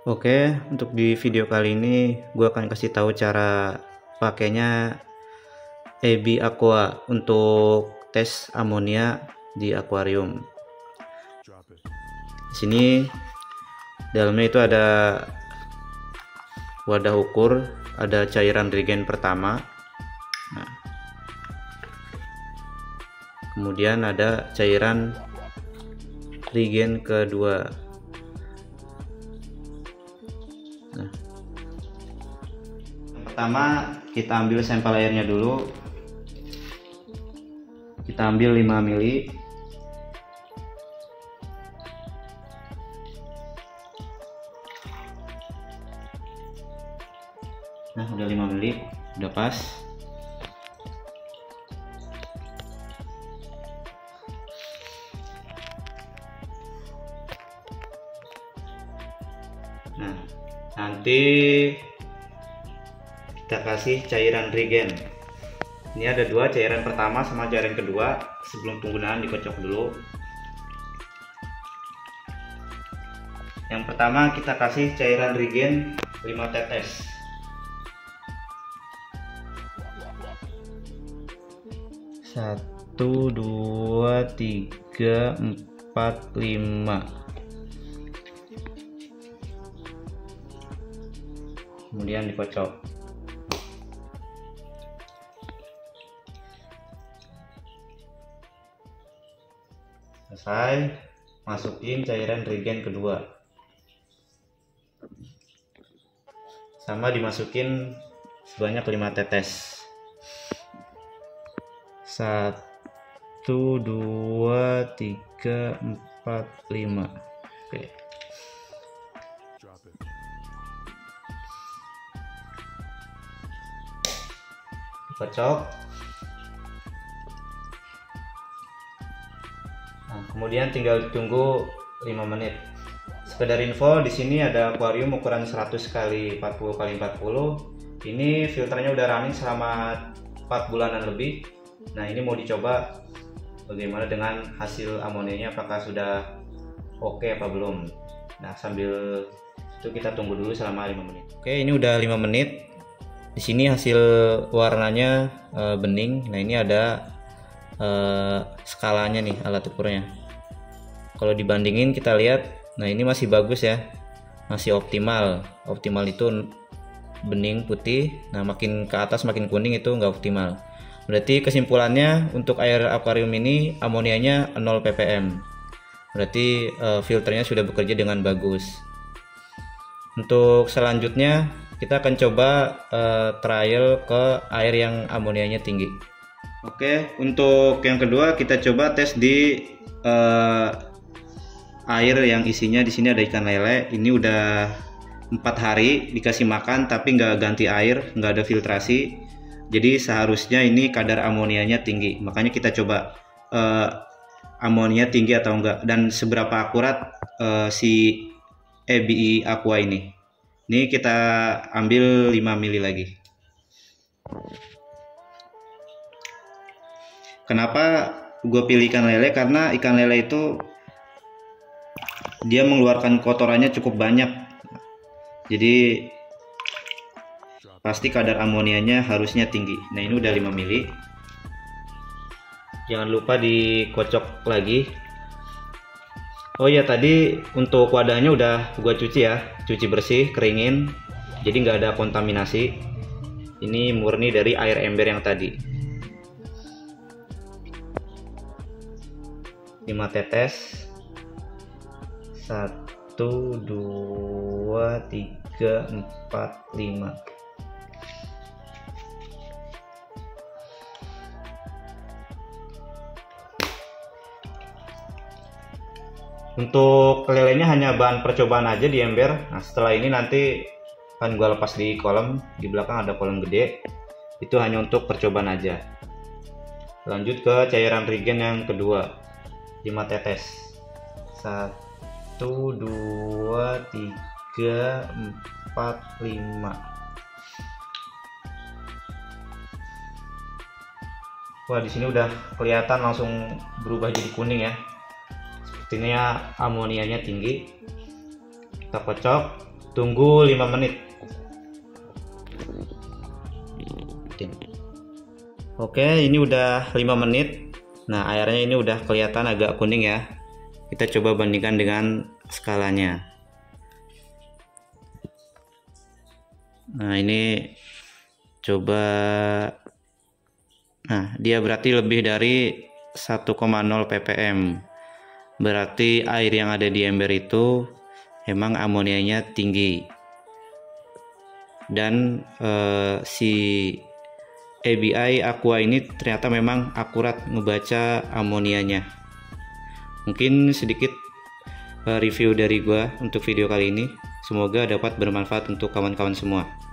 Oke, untuk di video kali ini gue akan kasih tahu cara pakainya EBI Aqua untuk tes amonia di akuarium. Di sini dalamnya itu ada wadah ukur, ada cairan regen pertama. Nah, kemudian ada cairan regen kedua. Nah, yang pertama kita ambil sampel airnya dulu. Kita ambil 5 mili. Nah, udah 5 mili, udah pas. Nah, nanti kita kasih cairan regen. Ini ada dua, cairan pertama sama cairan kedua. Sebelum penggunaan dikocok dulu. Yang pertama kita kasih cairan regen 5 tetes. Satu, dua, tiga, 4, 5. Kemudian dikocok. Selesai, masukin cairan regen kedua. Sama dimasukin sebanyak 5 tetes. 1, 2, 3, 4, 5. Oke. Kocok. Nah, kemudian tinggal tunggu 5 menit. Sekedar info, di sini ada akuarium ukuran 100 x 40 x 40. Ini filternya udah running selama 4 bulanan lebih. Nah, ini mau dicoba bagaimana dengan hasil amonianya, apakah sudah oke apa belum. Nah, sambil itu kita tunggu dulu selama 5 menit. Oke, ini udah 5 menit. Di sini hasil warnanya bening. Nah, ini ada skalanya nih, alat ukurnya. Kalau dibandingin kita lihat, nah ini masih bagus ya, masih optimal. Optimal itu bening putih. Nah, makin ke atas makin kuning itu nggak optimal. Berarti kesimpulannya untuk air akuarium ini amonianya 0 ppm. Berarti filternya sudah bekerja dengan bagus. Untuk selanjutnya kita akan coba trial ke air yang amonianya tinggi. Oke, untuk yang kedua kita coba tes di air yang isinya di sini ada ikan lele. Ini udah 4 hari dikasih makan tapi nggak ganti air, nggak ada filtrasi. Jadi seharusnya ini kadar amonianya tinggi. Makanya kita coba amonia tinggi atau enggak dan seberapa akurat si EBI Aqua ini. Ini kita ambil 5 mili lagi. Kenapa gue pilih ikan lele? Karena ikan lele itu dia mengeluarkan kotorannya cukup banyak. Jadi pasti kadar amonianya harusnya tinggi. Nah, ini udah 5 mili. Jangan lupa dikocok lagi. Oh ya, tadi untuk wadahnya udah gua cuci ya, cuci bersih, keringin, jadi nggak ada kontaminasi. Ini murni dari air ember yang tadi. 5 tetes. 1, 2, 3, 4, 5. Untuk lelenya hanya bahan percobaan aja di ember. Nah, setelah ini nanti akan gua lepas di kolam. Di belakang ada kolam gede. Itu hanya untuk percobaan aja. Lanjut ke cairan regen yang kedua. 5 tetes. 1, 2, 3, 4, 5. Wah, di sini udah kelihatan langsung berubah jadi kuning ya. Sepertinya amonianya tinggi. Kita kocok. Tunggu 5 menit. Oke, ini udah 5 menit. Nah, airnya ini udah kelihatan agak kuning ya. Kita coba bandingkan dengan skalanya. Nah, ini coba. Nah, dia berarti lebih dari 1,0 ppm. Berarti air yang ada di ember itu emang amonianya tinggi. Dan si ABI Aqua ini ternyata memang akurat ngebaca amonianya. Mungkin sedikit review dari gua untuk video kali ini. Semoga dapat bermanfaat untuk kawan-kawan semua.